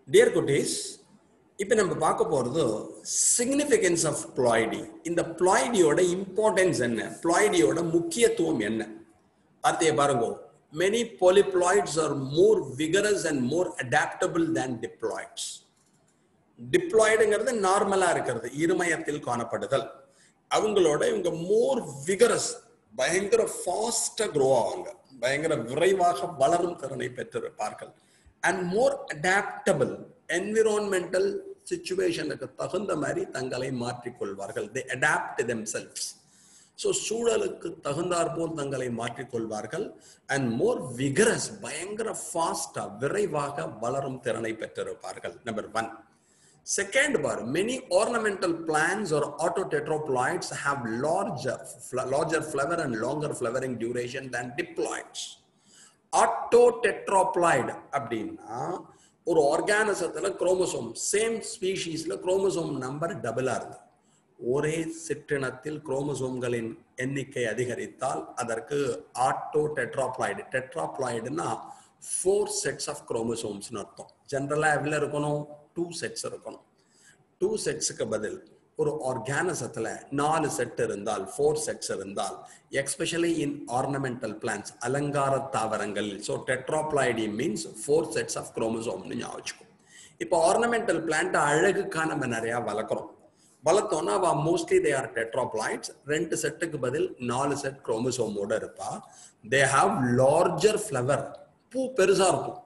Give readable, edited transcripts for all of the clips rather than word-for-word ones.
Dear cuties, இப்போ நம்ம பார்க்க போறது significance of ploidy. இந்த ploidy-யோட importance என்ன? Ploidy-யோட முக்கியத்துவம் என்ன? அதையே பாருங்க. Many polyploids are more vigorous and more adaptable than diploids. Diploidங்கிறது நார்மலா இருக்கிறது, இருமயத்தில் காணப்படுதல். அவங்களோட இவங்க more vigorous, பயங்கர ஃபாஸ்டா grow ஆவாங்க, பயங்கர விரைவாக வளரும் திறனை பெற்றிருப்பார்கள். And more adaptable, environmental situationக்கு தகுந்த மாதிரி தங்களை மாற்றிக்கொள்வார்கள். They adapt themselves. So சூழலுக்கு தகுந்தாற்போல் தங்களை மாற்றிக்கொள்வார்கள். And more vigorous, பயங்கர ஃபாஸ்டா விரைவாக வளரும் திறனை பெற்றிருப்பார்கள். Number 1. Second bar, many ornamental plants or autotetraploids have larger flower and longer flowering duration than diploids. Autotetraploid அப்படின்னா ஒரு ஆர்கானிசத்துல குரோமோசோம் சேம் ஸ்பீஷீஸ்ல குரோமோசோம் நம்பர் டபுளா இருக்கு. ஒரே சிற்றினத்தில் குரோமோசோம்களின் எண்ணிக்கை அதிகரித்தால் அதற்கு ஆட்டோடெட்ராப்ளாய்டு. டெட்ராப்ளாய்டுனா 4 sets of chromosomes அர்த்தம். ஜெனரலா எவ்வளவு இருக்கணும்? 2 sets இருக்கணும். 2 setsக்கு பதில் ஒரு ஆர்கானிசத்துல 4 செட் இருந்தால், 4 sets இருந்தால், எஸ்பெஷலி இன் ஆர்னமெண்டல் பிளான்ஸ், அலங்கார தாவரங்களில், so tetraploidy means 4 sets of குரோமோசோம்னு ஞாபகம். இப்போ ஆர்னமெண்டல் பிளான்ட் அழகுக்காக நம்ம நிறைய வளர்த்தோம்னா அவ மோஸ்ட்லி தே ஆர் டெட்ராப்ளாய்ட்ஸ். 2 செட்டுக்கு பதில் 4 செட் குரோமோசோமோட இருப்பா. தே ஹாவ் லார்ஜர் ஃப்ளவர், பூ பெருசா இருக்கும்.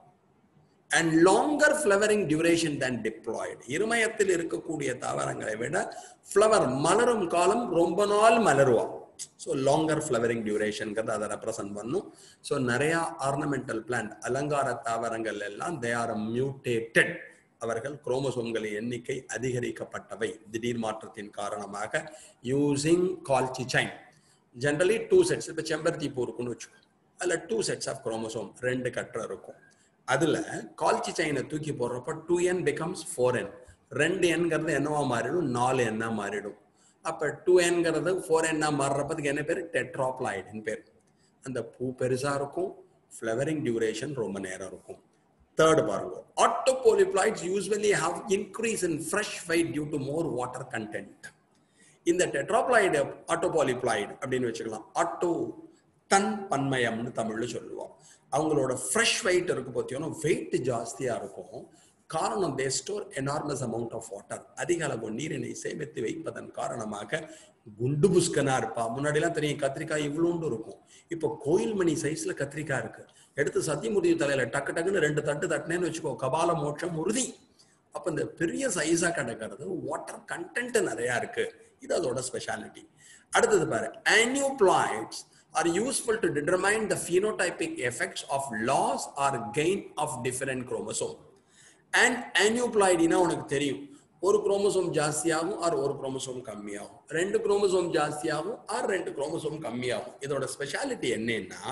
And longer flowering duration than diploid. இருமயத்தில் இருக்கக்கூடிய தாவரங்களை விட ஃப்ளவர் மலரும் காலம் ரொம்ப நாள் மலருவா. ஸோ லாங்கர் ஃப்ளவரிங் டியூரேஷன்ங்கிறது அதை ரெப்ரசன்ட் பண்ணும். ஸோ நிறைய ஆர்னமெண்டல் பிளான்ட், அலங்கார தாவரங்கள் எல்லாம் தே ஆர் மியூட்டேட்டட். அவர்கள் குரோமோசோம்களின் எண்ணிக்கை அதிகரிக்கப்பட்டவை திடீர் மாற்றத்தின் காரணமாக. Using colchicine generally 2 sets. இப்போ செம்பருத்தி பூ இருக்குன்னு வச்சுக்கோ, அதில் 2 sets of குரோமோசோம், 2 கற்றை இருக்கும். அதுல கால்ச்சி செயினை தூக்கி போடுறப்ப 2n becomes 4n. 2nங்கிறது என்னவா மாறிடும்? 4n மாறிடும். அப்ப 2nங்கிறது 4n மாறுறப்பதுக்கு என்ன பேர்? டெட்ராப்ளாய்டுன்னு பேர். அந்த பூ பெருசா இருக்கும், ஃப்ளவரிங் டியூரேஷன் ரொம்ப நேரம் இருக்கும். தேர்ட் பாருங்க, autopolyploids usually have increase in fresh weight due to more water content. இந்த டெட்ராப்ளாய்டு ஆட்டோபோலிப்ளாய்டு அப்படின்னு வச்சுக்கலாம். ஆட்டோ தன் பன்மயம்னு தமிழ்ல சொல்லுவோம். அவங்களோட ஃப்ரெஷ் வெயிட் இருக்கு பார்த்தீங்கன்னா, வெயிட் ஜாஸ்தியா இருக்கும். காரணம், they store enormous amount of water. அதிக அளவு நீரினை சேமித்து வைப்பதன் காரணமாக குண்டு புஷ்கனா இருப்பா. முன்னாடிலாம் தெரியும் கத்திரிக்காய் இவ்வளோண்டு இருக்கும், இப்போ கோயில் மணி சைஸ்ல கத்திரிக்காய் இருக்கு. எடுத்து சத்தியமுடிவு தலையில டக்கு டக்குன்னு 2 தட்டு தட்டினேன்னு வச்சுக்கோ, கபால மோட்சம் உறுதி. அப்ப இந்த பெரிய சைஸா கிடக்கிறது வாட்டர் கண்டென்ட் நிறைய இருக்கு. இது அதோட ஸ்பெஷாலிட்டி. அடுத்தது பாரு, aneuploids are useful to determine the phenotypic effects of loss or gain of different chromosome. And aneuploidy-னா உனக்கு தெரியும், ஒரு குரோமோசோம் ஜாஸ்தியாகும் ஆர் ஒரு குரோமோசோம் கம்மியாகும், 2 குரோமோசோம் ஜாஸ்தியாகும் ஆர் 2 குரோமோசோம் கம்மியாகும். இதோட ஸ்பெஷாலிட்டி என்னன்னா,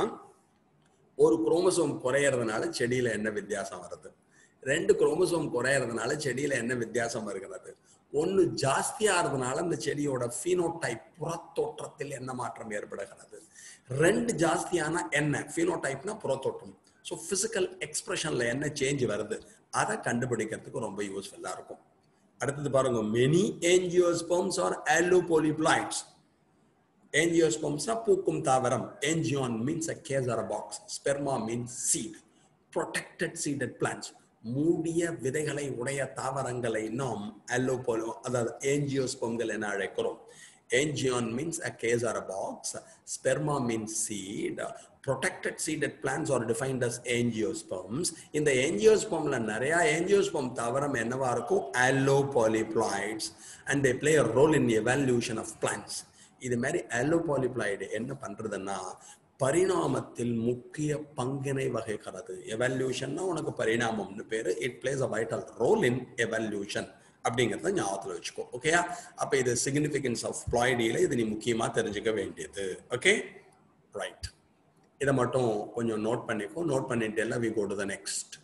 ஒரு குரோமோசோம் குறையறதுனால செடியில என்ன வித்தியாசம் வருது, 2 குரோமோசோம் குறையறதுனால செடியில என்ன வித்தியாசம் வருகிறது, ஒன்னு ஜாஸ்தியாகிறதுனால அந்த செடியோட ஃபீனோடைப், புறத்தோற்றத்தில் என்ன மாற்றம் ஏற்படுகிறது, 2 ஜாஸ்தியான என்ன ஃபீனோடைப்னா புறத்தோற்றம், ஸோ பிசிக்கல் எக்ஸ்பிரஷன்ல என்ன சேஞ்ச் வருது, அதை கண்டுபிடிக்கிறதுக்கு ரொம்ப யூஸ்ஃபுல்லா இருக்கும். அடுத்தது பாருங்க, மெனி ஏஞ்சியோஸ்போம்ஸ் ஆர் ஆலோபோலிப்ளாய்ட்ஸ். ஏஞ்சியோஸ்போம்ஸ்னா பூக்கும் தாவரம். Angeion means a case or box, sperma means seed, protected seeded plants, மூடிய விதைகளை உடைய தாவரங்களை நாம் ஆலோபோலோ, அதாவது ஏஞ்சியோஸ்போம்கள் என அழைக்கிறோம். Angion means a casara box, sperma means seed, protected seeded plants are defined as angiosperms. In the angiospermல நிறைய angiosperm தாவரம் என்னவா இருக்கும்? Allopolyploids, and they play a role in the evolution of plants. இது மாதிரி allopolyploid என்ன பண்றதுன்னா, பரிணாமத்தில் முக்கிய பங்கினை வகிக்கிறது. எவல்யூஷன்னா உனக்கு பரிணாமம்னு பேரு. It plays a vital role in evolution அப்படிங்கிறத ஞாபகத்தில் வச்சுக்கோ. ஓகேயா? அப்ப இது சிக்னிஃபிகன்ஸ் ஆஃப் ப்ளாய்டியில இது நீ முக்கியமா தெரிஞ்சுக்க வேண்டியது. Okay, right. இதை மட்டும் கொஞ்சம் நோட் பண்ணிக்கோ. நோட் பண்ணிட்டு எல்லாம் we go to the next.